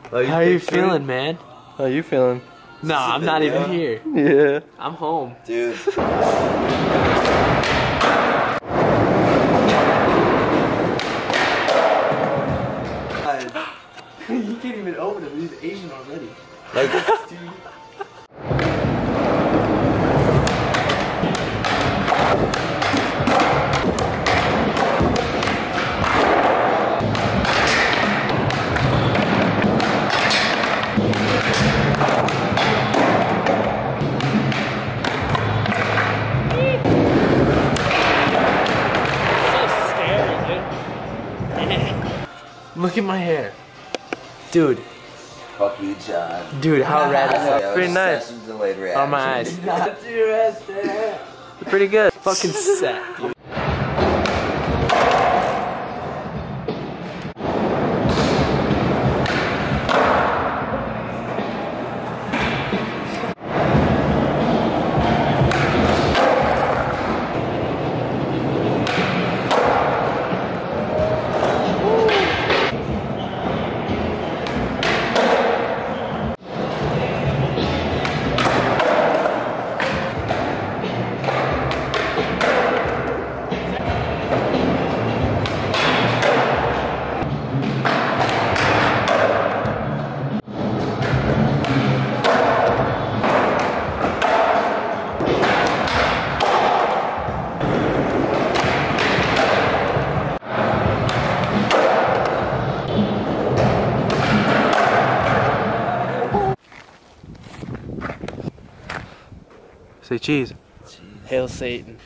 How you feeling, man? How you feeling? No, I'm not even here. Yeah. I'm home. Dude. You can't even open him. He's Asian already. Like, Dude. Look at my hair. Dude. fuck you, John. Dude, how rad is that? That was Pretty nice. such a delayed On reaction. my eyes. Pretty good. Fucking set, dude. Say cheese. Hail Satan.